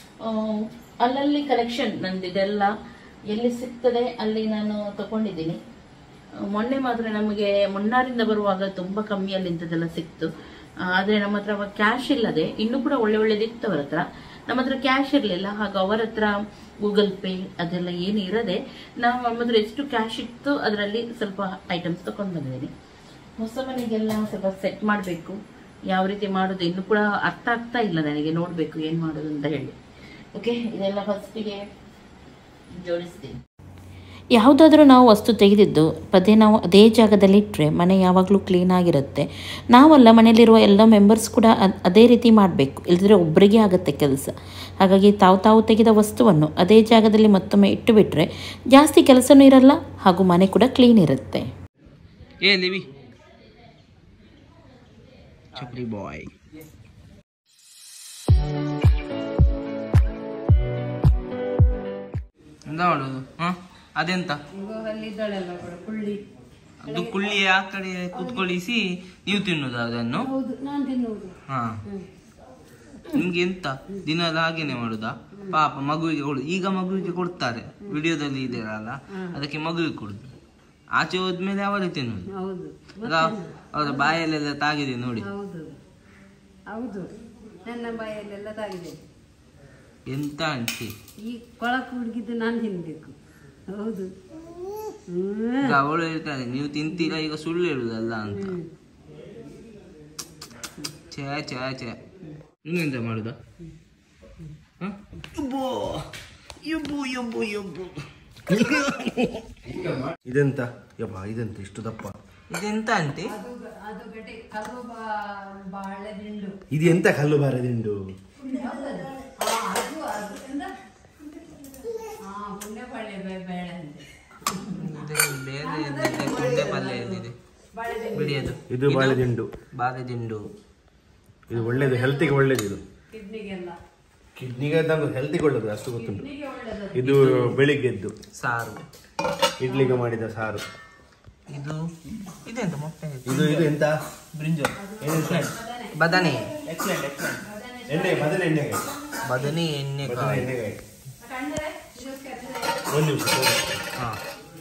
ಅಲ್ಲಲ್ಲಿ ಕಲೆಕ್ಷನ್ ನಂದಿದೆಲ್ಲ ಎಲ್ಲಿ ಸಿಗ್ತದೆ ಅಲ್ಲಿ ನಾನು ತಗೊಂಡಿದ್ದೀನಿ. ಮೊನ್ನೆ ಮಾತ್ರ ನಮಗೆ ಮುನ್ನಾರಿಂದ ಬರುವಾಗ ತುಂಬಾ ಕಮ್ಮಿಯಲ್ಲಿ ಇಂಥದ್ದೆಲ್ಲ ಸಿಕ್ತು. ಆದ್ರೆ ನಮ್ಮ ಹತ್ರ ಅವಾಗ ಕ್ಯಾಶ್ ಇಲ್ಲದೆ, ಇನ್ನೂ ಕೂಡ ಒಳ್ಳೆ ಒಳ್ಳೇದಿತ್ತು ಅವರ ಹತ್ರ. ನಮ್ಮ ಹತ್ರ ಕ್ಯಾಶ್ ಇರಲಿಲ್ಲ. ಹಾಗೂ ಅವರ ಹತ್ರ ಗೂಗಲ್ ಪೇ ಅದೆಲ್ಲ ಏನು ಇರದೆ ನಾವು ನಮ್ಮ ಹತ್ರ ಎಷ್ಟು ಕ್ಯಾಶ್ ಇತ್ತು ಅದರಲ್ಲಿ ಸ್ವಲ್ಪ ಐಟಮ್ಸ್ ತಗೊಂಡು ಬಂದಿದ್ದೀನಿ. ಹೊಸ ಮನೆಗೆಲ್ಲ ಸ್ವಲ್ಪ ಸೆಟ್ ಮಾಡಬೇಕು. ಯಾವ ರೀತಿ ಮಾಡೋದು ಇನ್ನೂ ಕೂಡ ಅರ್ಥ ಆಗ್ತಾ ಇಲ್ಲ ನನಗೆ, ನೋಡಬೇಕು ಏನು ಮಾಡೋದು ಅಂತ ಹೇಳಿ. ಓಕೆ, ಇದೆಲ್ಲ ಫಸ್ಟಿಗೆ ಜೋಡಿಸ್ತೀನಿ. ಯಾವುದಾದ್ರೂ ನಾವು ವಸ್ತು ತೆಗೆದಿದ್ದು ಪದೇ ನಾವು ಅದೇ ಜಾಗದಲ್ಲಿ ಇಟ್ಟರೆ ಮನೆ ಯಾವಾಗಲೂ ಕ್ಲೀನಾಗಿರುತ್ತೆ. ನಾವಲ್ಲ, ಮನೆಯಲ್ಲಿರುವ ಎಲ್ಲ ಮೆಂಬರ್ಸ್ ಕೂಡ ಅದೇ ರೀತಿ ಮಾಡಬೇಕು, ಇಲ್ಲದ್ರೆ ಒಬ್ಬರಿಗೆ ಆಗುತ್ತೆ ಕೆಲಸ. ಹಾಗಾಗಿ ತಾವು ತಾವು ತೆಗೆದ ವಸ್ತುವನ್ನು ಅದೇ ಜಾಗದಲ್ಲಿ ಮತ್ತೊಮ್ಮೆ ಇಟ್ಟು ಬಿಟ್ಟರೆ ಜಾಸ್ತಿ ಕೆಲಸನೂ ಇರಲ್ಲ, ಹಾಗೂ ಮನೆ ಕೂಡ ಕ್ಲೀನ್ ಇರುತ್ತೆ. ಏ ಲಿವಿ ಚಪ್ರಿ ಬಾಯ್. ಎಂತ ಮಾಡೋದು? ಹ ಅದೆಂತ ಅದು ಕುಳ್ಳಿ ಆ ಕಡೆ ಕುತ್ಕೊಳ್ಳಿಸಿ ನೀವು ತಿನ್ನುದು ಅದನ್ನು? ಹಾ, ನಿಮ್ಗೆ ಎಂತ ದಿನ ಎಲ್ಲ ಹಾಗೇನೆ ಮಾಡುದಾ? ಪಾಪ ಮಗುವಿಗೆ ಕೊಡುದು. ಈಗ ಮಗುವಿಗೆ ಕೊಡ್ತಾರೆ, ವಿಡಿಯೋದಲ್ಲಿ ಇದೆಯಲ್ಲ, ಅದಕ್ಕೆ ಮಗುವಿಗೆ ಕೊಡುದು. ಆಚೆ ಹೋದ್ಮೇಲೆ ಅವರೇ ತಿನ್ನುದು. ಅವರ ಬಾಯಲ್ಲೆಲ್ಲ ತಾಗಿದೆ ನೋಡಿ. ಹೌದು, ನನ್ನ ಬಾಯಲ್ಲೆಲ್ಲ ತಾಗಿದೆ. ಎಂತ ಅಂಟಿ ಈ ಕೊಳಕು ಹುಡುಗಿದ್ದು ನಾನು ತಿನ್ಬೇಕು. ಹೌದು, ಅವಳು ಹೇಳ್ತಾರೆ ನೀವು ತಿಂತೀರಾ ಈಗ ಸುಳ್ಳು ಹೇಳುದಲ್ಲ ಅಂತ. ಛೇ ಛೇ ಛೇ, ನಿಮ್ಗೆಂತ ಮಾಡುದಾ? ಯಬ್ಬು ಯಬ್ಬು ಯಬ್ಬು ಯಬ್ಬು ಇದೆಂತ ಯಪ್ಪ ಇದೆಂತ ಇಷ್ಟು ದಪ್ಪ ಇದೆಂತ ಅಂತೆ ಇದು ಎಂತ ಕಲ್ಲು ಬಾರದಿಂಡು ಇದು ಬಾಳೆದಿಂಡು ಬಾಳೆದಿಂಡು ಇದು ಒಳ್ಳೇದು ಹೆಲ್ತಿಗೆ ಒಳ್ಳೇದು ಇದು ಕಿಡ್ನಿಗೆ ಹೆಲ್ತಿಗೆ ಒಳ್ಳೇದು ಅಷ್ಟು ಗೊತ್ತುಂಟು ಇದು ಬೆಳಿಗ್ಗೆದ್ದು ಸಾರು ಇಡ್ಲಿಗೆ ಮಾಡಿದ ಸಾರು ಇದು ಇದೆಂತ ಮೊಟ್ಟೆ ಇದು ಇದು ಎಂತ ಬ್ರಿಂಜಾಲ್ ಬದನೆ ಎಣ್ಣೆ ಬದನೆ ಎಣ್ಣೆಗೆ ಬದನೆ ಎಣ್ಣೆ ಎಣ್ಣೆಗೆ ಒಂದು ನಿಮಿಷ ಹಾಂ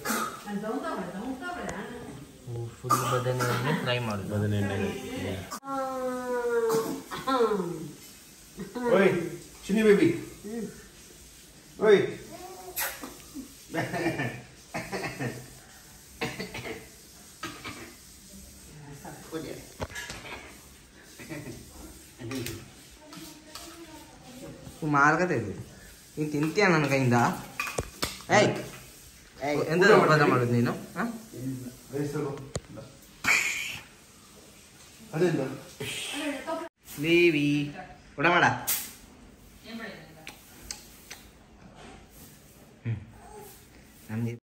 ಫುಲ್ ಬದನೆಯನ್ನು ಫ್ರೈ ಮಾಡೋದು ಬದನೆ ಎಣ್ಣೆಗೆ ಓಯ್ ಚಿನ್ನಿ ಬೇಬಿ ಓಯ್ ಮಾರ್ಗತೆ ಇದು ನೀನು ತಿಂತೀಯ ನನ್ನ ಕೈಯಿಂದ ಏಯ್ ಎಂತ ಪದ ಮಾಡೋದು ನೀನು ಹಾಂ ದೇವಿ ಕೊಡ ಮಾಡ ಹ್ಞೂ ನಮಗೆ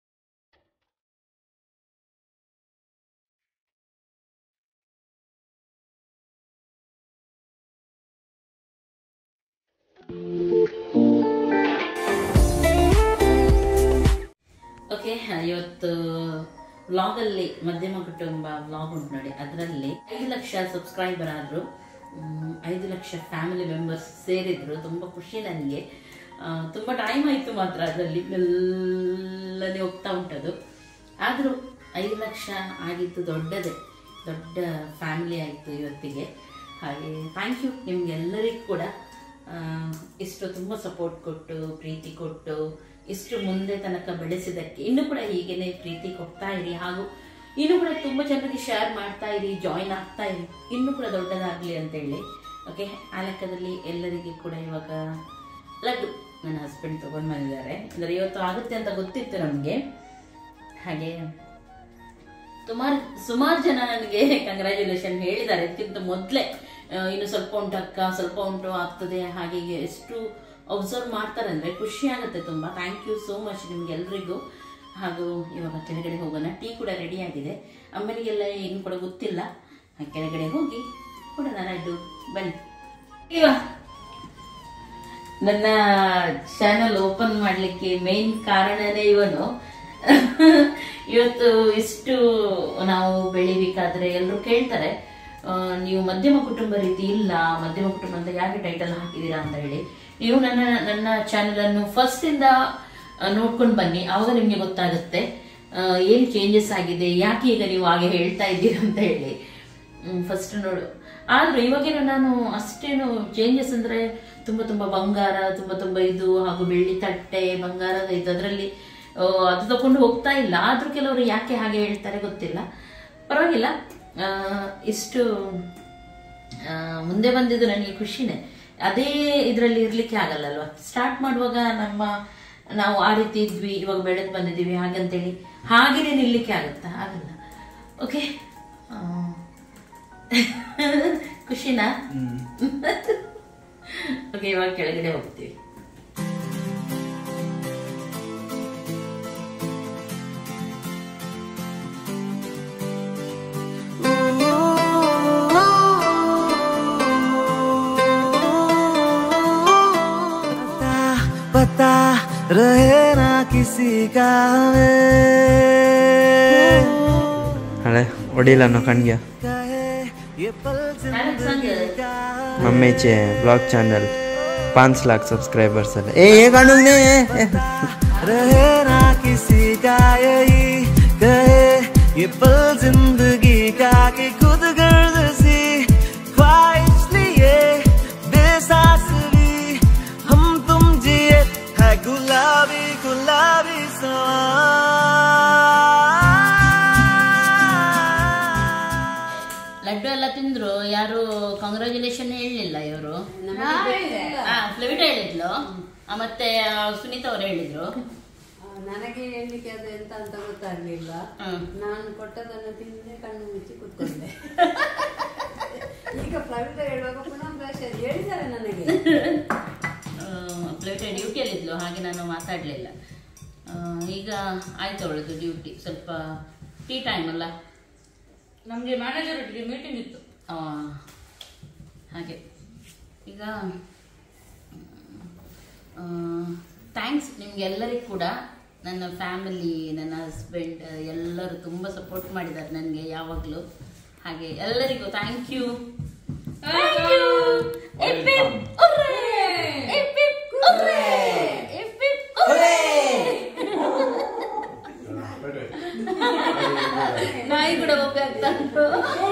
ಓಕೆ, ಇವತ್ತು ವ್ಲಾಗಲ್ಲಿ ಮಧ್ಯಮ ಕುಟುಂಬ ವ್ಲಾಗ್ ಉಂಟು ನೋಡಿ. ಅದರಲ್ಲಿ ಐದು ಲಕ್ಷ ಸಬ್ಸ್ಕ್ರೈಬರ್ ಆದರು, ಐದು ಲಕ್ಷ ಫ್ಯಾಮಿಲಿ ಮೆಂಬರ್ಸ್ ಸೇರಿದ್ರು. ತುಂಬ ಖುಷಿ ನನಗೆ. ತುಂಬ ಟೈಮ್ ಆಯಿತು ಮಾತ್ರ, ಅದರಲ್ಲಿ ಮೆಲ್ಲನೆ ಹೋಗ್ತಾ ಉಂಟದು. ಆದರೂ ಐದು ಲಕ್ಷ ಆಗಿದ್ದು ದೊಡ್ಡದೇ, ದೊಡ್ಡ ಫ್ಯಾಮಿಲಿ ಆಯಿತು ಇವತ್ತಿಗೆ. ಹಾಗೆ ಥ್ಯಾಂಕ್ ಯು ನಿಮಗೆಲ್ಲರಿಗೂ ಕೂಡ. ಇಷ್ಟು ತುಂಬ ಸಪೋರ್ಟ್ ಕೊಟ್ಟು ಪ್ರೀತಿ ಕೊಟ್ಟು ಇಷ್ಟು ಮುಂದೆ ತನಕ ಬೆಳೆಸಿದ್ದಕ್ಕೆ ಇನ್ನೂ ಕೂಡ ಹೀಗೇನೆ ಪ್ರೀತಿ ಕೊಡ್ತಾ ಇರಿ. ಹಾಗೂ ಇನ್ನೂ ಕೂಡ ತುಂಬ ಜನರಿಗೆ ಶೇರ್ ಮಾಡ್ತಾ ಇರಿ, ಜಾಯಿನ್ ಆಗ್ತಾ ಇರಿ, ಇನ್ನೂ ಕೂಡ ದೊಡ್ಡದಾಗಲಿ ಅಂತೇಳಿ. ಓಕೆ, ಆ ಲೆಕ್ಕದಲ್ಲಿ ಎಲ್ಲರಿಗೆ ಕೂಡ ಇವಾಗ ಲಡ್ಡು ನನ್ನ ಹಸ್ಬೆಂಡ್ ತೊಗೊಂಡು ಬಂದಿದ್ದಾರೆ. ಅಂದರೆ ಇವತ್ತು ಆಗುತ್ತೆ ಅಂತ ಗೊತ್ತಿತ್ತು ನಮಗೆ. ಹಾಗೆ ಸುಮಾರು ಸುಮಾರು ಜನ ನನಗೆ ಕಂಗ್ರ್ಯಾಚುಲೇಷನ್ ಹೇಳಿದ್ದಾರೆ. ಇದಕ್ಕಿಂತ ಮೊದಲೇ ಇನ್ನು ಸ್ವಲ್ಪ ಉಂಟು ಅಕ್ಕ, ಸ್ವಲ್ಪ ಉಂಟು ಆಗ್ತದೆ, ಹಾಗೆ ಎಷ್ಟು ಅಬ್ಸರ್ವ್ ಮಾಡ್ತಾರೆ ಅಂದರೆ ಖುಷಿ ಆಗುತ್ತೆ ತುಂಬ. ಥ್ಯಾಂಕ್ ಯು ಸೋ ಮಚ್ ನಿಮ್ಗೆಲ್ರಿಗೂ. ಹಾಗೂ ಇವಾಗ ಕೆಳಗಡೆ ಹೋಗೋಣ. ಟೀ ಕೂಡ ರೆಡಿ ಆಗಿದೆ. ಅಮ್ಮನಿಗೆಲ್ಲ ಏನು ಕೂಡ ಗೊತ್ತಿಲ್ಲ. ಕೆಳಗಡೆ ಹೋಗಿ ಕೊಡೋಣ ಲಡ್ಡು. ಬನ್ನಿ. ಇವಾಗ ನನ್ನ ಚಾನಲ್ ಓಪನ್ ಮಾಡಲಿಕ್ಕೆ ಮೇನ್ ಕಾರಣನೇ ಇವನು. ಇವತ್ತು ಇಷ್ಟು ನಾವು ಬೆಳಿಬೇಕಾದ್ರೆ ಎಲ್ಲರೂ ಕೇಳ್ತಾರೆ, ನೀವು ಮಧ್ಯಮ ಕುಟುಂಬ ರೀತಿ ಇಲ್ಲ, ಮಧ್ಯಮ ಕುಟುಂಬ ಅಂತ ಯಾಕೆ ಟೈಟಲ್ ಹಾಕಿದ್ದೀರಾ ಅಂತ ಹೇಳಿ. ನೀವು ನನ್ನ ನನ್ನ ಚಾನೆಲ್ ಅನ್ನು ಫಸ್ಟ್ ಇಂದ ನೋಡ್ಕೊಂಡು ಬನ್ನಿ, ಆವಾಗ ನಿಮ್ಗೆ ಗೊತ್ತಾಗುತ್ತೆ ಏನ್ ಚೇಂಜಸ್ ಆಗಿದೆ, ಯಾಕೆ ಈಗ ನೀವು ಹಾಗೆ ಹೇಳ್ತಾ ಇದ್ದೀರಾ ಅಂತ ಹೇಳಿ. ಫಸ್ಟ್ ನೋಡು. ಆದ್ರೂ ಇವಾಗೇನು ನಾನು ಅಷ್ಟೇನು ಚೇಂಜಸ್ ಅಂದ್ರೆ ತುಂಬಾ ತುಂಬಾ ಬಂಗಾರ, ತುಂಬಾ ತುಂಬಾ ಇದು ಹಾಗೂ ಬೆಳ್ಳಿ ತಟ್ಟೆ, ಬಂಗಾರದ ಇದು ಅದರಲ್ಲಿ ಅದು ತಕೊಂಡು ಹೋಗ್ತಾ ಇಲ್ಲ. ಆದ್ರೂ ಕೆಲವರು ಯಾಕೆ ಹಾಗೆ ಹೇಳ್ತಾರೆ ಗೊತ್ತಿಲ್ಲ. ಪರವಾಗಿಲ್ಲ, ಇಷ್ಟು ಮುಂದೆ ಬಂದಿದ್ದು ನನಗೆ ಖುಷಿನೇ. ಅದೇ ಇದರಲ್ಲಿ ಇರ್ಲಿಕ್ಕೆ ಆಗಲ್ಲ ಅಲ್ವಾ. ಸ್ಟಾರ್ಟ್ ಮಾಡುವಾಗ ನಮ್ಮ ನಾವು ಆ ರೀತಿ ಇದ್ವಿ, ಇವಾಗ ಬೆಳೆದು ಬಂದಿದ್ದೀವಿ ಹಾಗಂತೇಳಿ ಹಾಗೇನೆ ನಿಲ್ಲಿಕ್ಕೆ ಆಗುತ್ತಾ? ಆಗಲ್ಲ. ಓಕೆ, ಖುಷಿನಾ? ಓಕೆ, ಇವಾಗ ಕೆಳಗಡೆ ಹೋಗ್ತೀವಿ. पता रहे ना किसी का ಹಳೆ ಒಡಿಲ್ಲ ಅನ್ನೋ ಕಣ್ಗೆ ಮಮ್ಮೇಚೆ ಬ್ಲಾಗ್ ಚಾನಲ್ पाँच लाख सब्सक्राइबर्स है। ए ये गानू ने रहे ना किसी का यही कहे ये पल जिंदगी का कि खुद गर्द सी ख्वाहिश लिए बेसास भी हम तुम जिए है गुलाबी गुलाबी ಲಡ್ಡು ಎಲ್ಲ ತಿಂದ್ರು. ಯಾರು ಕಾಂಗ್ರಾಚುಲೇಷನ್ ಹೇಳಲಿಲ್ಲ ಇವರು. ಫ್ಲವಿಟಾ ಹೇಳಿದ್ಲು, ಮತ್ತೆ ಸುನೀತಾ ಅವ್ರು ಹೇಳಿದ್ರು. ನನಗೆ ಎಣ್ಣಿಕೆ ಅದು ಎಂತ ಅಂತ ಗೊತ್ತಾಗ್ಲಿಲ್ಲ. ನಾನು ಕೊಟ್ಟದನ್ನು ತಿಂದೆ ಕಣ್ಣು ಮುಚ್ಚಿ ಕೂತ್ಕೊಂಡೆ. ಈಗ ಪ್ಲವಿತ ಹೇಳುವಾಗ ಪುನಃ ಬ್ರಷ್ ಹೇಳಿದ್ದಾರೆ ನನಗೆ. ಪ್ಲವಿತ ಡ್ಯೂಟಿಯಲ್ಲಿದ್ಲು, ಹಾಗೆ ನಾನು ಮಾತಾಡಲಿಲ್ಲ. ಈಗ ಆಯ್ತು ಅವಳದು ಡ್ಯೂಟಿ. ಸ್ವಲ್ಪ ಟೀ ಟೈಮ್ ಅಲ್ಲ, ನಮಗೆ ಮ್ಯಾನೇಜರ್ ಒಟ್ಟಿಗೆ ಮೀಟಿಂಗ್ ಇತ್ತು ಹಾಗೆ. ಈಗ ಥ್ಯಾಂಕ್ಸ್ ನಿಮ್ಗೆಲ್ಲರಿಗೂ ಕೂಡ. ನನ್ನ ಫ್ಯಾಮಿಲಿ, ನನ್ನ ಹಸ್ಬೆಂಡ್ ಎಲ್ಲರೂ ತುಂಬ ಸಪೋರ್ಟ್ ಮಾಡಿದ್ದಾರೆ ನನಗೆ ಯಾವಾಗಲೂ. ಹಾಗೆ ಎಲ್ಲರಿಗೂ ಥ್ಯಾಂಕ್ ಯು. ನಾಯಿ ಕೂಡ ಹೋಗ್ತಾ ಉಂಟು.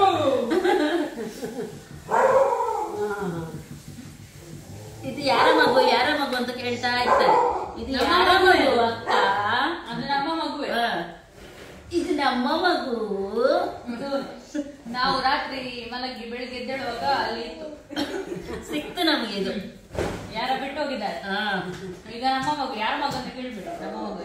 ಇದು ಯಾರ ಮಗು ಯಾರ ಮಗು ಅಂತ ಕೇಳ್ತಾ ಇರ್ತಾರೆ. ಇದು ಯಾರ ಮಗು ಅಕ್ಕ? ಅದು ನಮ್ಮ ಮಗುವೆ. ಇದು ನಮ್ಮ ಮಗು. ನಾವು ರಾತ್ರಿ ಮಲಗಿ ಬೆಳಿಗ್ಗೆ ಎದ್ದೇಳುವಾಗ ಅಲ್ಲಿ ಇತ್ತು, ಸಿಕ್ತು ನಮಗೆ. ಇದು ಯಾರ ಬಿಟ್ಟು ಹೋಗಿದ್ದಾರೆ. ಈಗ ನಮ್ಮ ಮಗು ಯಾರ ಮಗು ಅಂತ ಕೇಳ್ಬಿಟ್ಟು ನಮ್ಮ ಮಗು.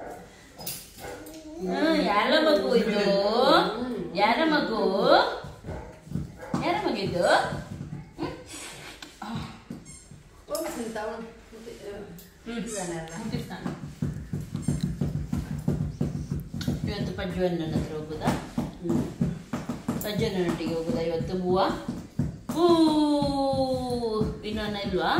ಯಾರ ಮಗು ಇದು? ಯಾರ ಮಗು? ಯಾರ ಮಗಿದ್ದು? ಇವತ್ತು ಪಜ್ಜುವಣ್ಣನ ಹತ್ರ ಹೋಗುದಾ? ಪಜ್ಜುವಣ್ಣನೊಟ್ಟಿಗೆ ಹೋಗುದಾ ಇವತ್ತು? ಹೂವ ಹೂ ಇನ್ನೊನ್ನ ಇಲ್ವಾ?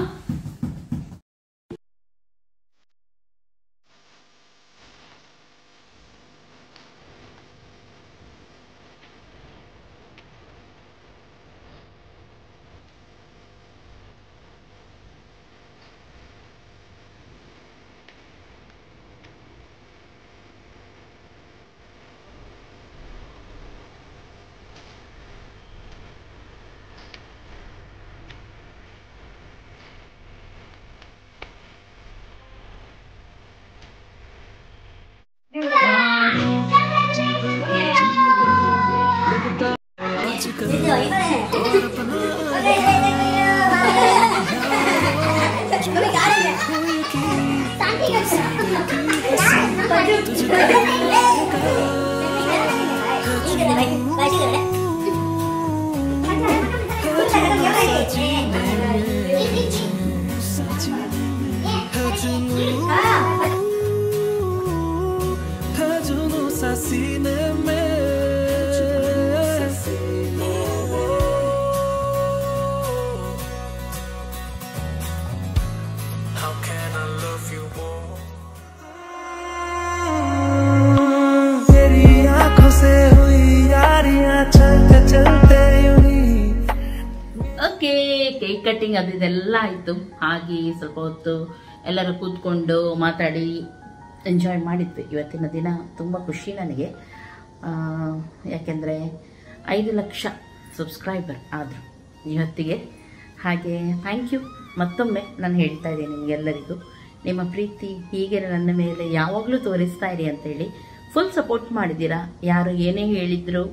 ಕೇಕ್ ಕಟ್ಟಿಂಗ್ ಅದು ಇದೆಲ್ಲ ಆಯಿತು. ಹಾಗೆ ಸ್ವಲ್ಪ ಹೊತ್ತು ಎಲ್ಲರೂ ಕೂತ್ಕೊಂಡು ಮಾತಾಡಿ ಎಂಜಾಯ್ ಮಾಡಿದ್ವಿ. ಇವತ್ತಿನ ದಿನ ತುಂಬ ಖುಷಿ ನನಗೆ, ಯಾಕೆಂದರೆ ಐದು ಲಕ್ಷ ಸಬ್ಸ್ಕ್ರೈಬರ್ ಆದರು ಇವತ್ತಿಗೆ. ಹಾಗೆ ಥ್ಯಾಂಕ್ ಯು ಮತ್ತೊಮ್ಮೆ ನಾನು ಹೇಳ್ತಾ ಇದ್ದೀನಿ ನಿಮಗೆಲ್ಲರಿಗೂ. ನಿಮ್ಮ ಪ್ರೀತಿ ಹೀಗೆ ನನ್ನ ಮೇಲೆ ಯಾವಾಗಲೂ ತೋರಿಸ್ತಾ ಇರಿ ಅಂತೇಳಿ ಫುಲ್ ಸಪೋರ್ಟ್ ಮಾಡಿದ್ದೀರಾ. ಯಾರು ಏನೇ ಹೇಳಿದ್ರು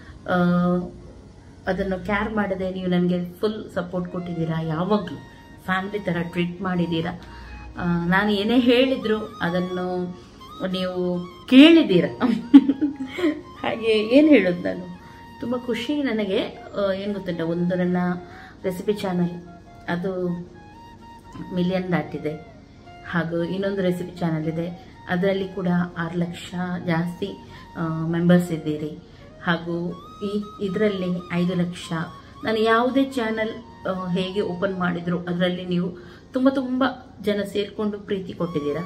ಅದನ್ನು ಕ್ಯಾರ್ ಮಾಡದೆ ನೀವು ನನಗೆ ಫುಲ್ ಸಪೋರ್ಟ್ ಕೊಟ್ಟಿದ್ದೀರಾ. ಯಾವಾಗಲೂ ಫ್ಯಾಮಿಲಿ ಥರ ಟ್ರೀಟ್ ಮಾಡಿದ್ದೀರಾ. ನಾನು ಏನೇ ಹೇಳಿದ್ರು ಅದನ್ನು ನೀವು ಕೇಳಿದ್ದೀರ. ಹಾಗೆ ಏನು ಹೇಳೋದು, ನಾನು ತುಂಬ ಖುಷಿ ನನಗೆ. ಏನು ಗೊತ್ತುಂಟ, ಒಂದು ನನ್ನ ರೆಸಿಪಿ ಚಾನಲ್ ಅದು ಮಿಲಿಯನ್ ದಾಟಿದೆ. ಹಾಗೂ ಇನ್ನೊಂದು ರೆಸಿಪಿ ಚಾನಲ್ ಇದೆ, ಅದರಲ್ಲಿ ಕೂಡ ಆರು ಲಕ್ಷ ಜಾಸ್ತಿ ಮೆಂಬರ್ಸ್ ಇದ್ದೀರಿ. ಹಾಗೂ ಈ ಇದರಲ್ಲಿ ಐದು ಲಕ್ಷ. ನಾನು ಯಾವುದೇ ಚಾನಲ್ ಹೇಗೆ ಓಪನ್ ಮಾಡಿದ್ರು ಅದರಲ್ಲಿ ನೀವು ತುಂಬ ತುಂಬ ಜನ ಸೇರಿಕೊಂಡು ಪ್ರೀತಿ ಕೊಟ್ಟಿದ್ದೀರಾ.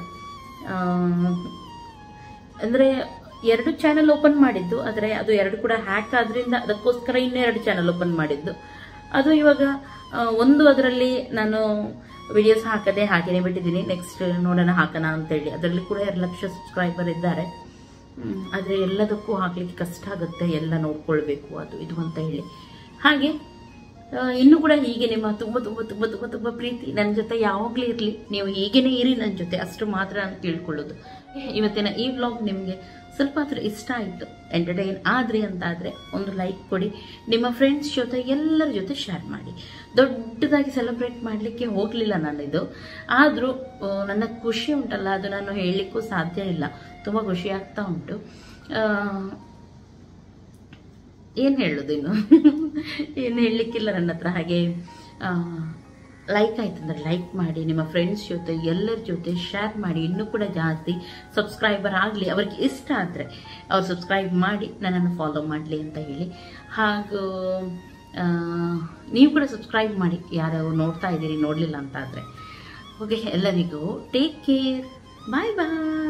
ಅಂದರೆ ಎರಡು ಚಾನಲ್ ಓಪನ್ ಮಾಡಿದ್ದು, ಆದರೆ ಅದು ಎರಡು ಕೂಡ ಹ್ಯಾಕ್ ಆದ್ರಿಂದ ಅದಕ್ಕೋಸ್ಕರ ಇನ್ನೆರಡು ಚಾನಲ್ ಓಪನ್ ಮಾಡಿದ್ದು. ಅದು ಇವಾಗ ಒಂದು ಅದರಲ್ಲಿ ನಾನು ವಿಡಿಯೋಸ್ ಹಾಕದೆ ಹಾಗೇನೆ ಬಿಟ್ಟಿದ್ದೀನಿ. ನೆಕ್ಸ್ಟ್ ನೋಡೋಣ ಹಾಕೋಣ ಅಂತೇಳಿ. ಅದರಲ್ಲಿ ಕೂಡ ಎರಡು ಲಕ್ಷ ಸಬ್ಸ್ಕ್ರೈಬರ್ ಇದ್ದಾರೆ. ಆದರೆ ಎಲ್ಲದಕ್ಕೂ ಹಾಕಲಿಕ್ಕೆ ಕಷ್ಟ ಆಗುತ್ತೆ, ಎಲ್ಲ ನೋಡ್ಕೊಳ್ಬೇಕು ಅದು ಇದು ಅಂತ ಹೇಳಿ. ಹಾಗೆ ಇನ್ನೂ ಕೂಡ ಹೀಗೆ ನಿಮ್ಮ ತುಂಬ ತುಂಬ ತುಂಬ ತುಂಬ ತುಂಬ ಪ್ರೀತಿ ನನ್ನ ಜೊತೆ ಯಾವಾಗಲೂ ಇರಲಿ. ನೀವು ಹೀಗೇನೆ ಇರಿ ನನ್ನ ಜೊತೆ, ಅಷ್ಟು ಮಾತ್ರ ನಾನು ಕೇಳ್ಕೊಳ್ಳೋದು. ಇವತ್ತಿನ ಈ ವ್ಲಾಗ್ ನಿಮಗೆ ಸ್ವಲ್ಪ ಆದರೂ ಇಷ್ಟ ಆಯಿತು, ಎಂಟರ್ಟೈನ್ ಆದರೆ ಅಂತಾದರೆ ಒಂದು ಲೈಕ್ ಕೊಡಿ, ನಿಮ್ಮ ಫ್ರೆಂಡ್ಸ್ ಜೊತೆ ಎಲ್ಲರ ಜೊತೆ ಶೇರ್ ಮಾಡಿ. ದೊಡ್ಡದಾಗಿ ಸೆಲೆಬ್ರೇಟ್ ಮಾಡಲಿಕ್ಕೆ ಹೋಗಲಿಲ್ಲ ನಾನಿದು, ಆದರೂ ನನ್ನ ಖುಷಿ ಉಂಟಲ್ಲ ಅದು ನಾನು ಹೇಳಲಿಕ್ಕೂ ಸಾಧ್ಯ ಇಲ್ಲ. ತುಂಬ ಖುಷಿ ಆಗ್ತಾ ಉಂಟು. ಏನು ಹೇಳೋದು ಇನ್ನು ಏನು ಹೇಳಲಿಕ್ಕಿಲ್ಲ ನನ್ನ ಹತ್ರ. ಹಾಗೆ ಲೈಕ್ ಆಯ್ತು ಅಂದರೆ ಲೈಕ್ ಮಾಡಿ, ನಿಮ್ಮ ಫ್ರೆಂಡ್ಸ್ ಜೊತೆ ಎಲ್ಲರ ಜೊತೆ ಶೇರ್ ಮಾಡಿ. ಇನ್ನೂ ಕೂಡ ಜಾಸ್ತಿ ಸಬ್ಸ್ಕ್ರೈಬರ್ ಆಗಲಿ, ಅವ್ರಿಗೆ ಇಷ್ಟ ಆದರೆ ಅವ್ರು ಸಬ್ಸ್ಕ್ರೈಬ್ ಮಾಡಿ ನನ್ನನ್ನು ಫಾಲೋ ಮಾಡಲಿ ಅಂತ ಹೇಳಿ. ಹಾಗೂ ನೀವು ಕೂಡ ಸಬ್ಸ್ಕ್ರೈಬ್ ಮಾಡಿ, ಯಾರು ನೋಡ್ತಾ ಇದ್ದೀರಿ ನೋಡಲಿಲ್ಲ ಅಂತ ಆದರೆ. ಓಕೆ, ಎಲ್ಲರಿಗೂ ಟೇಕ್ ಕೇರ್, ಬಾಯ್ ಬಾಯ್.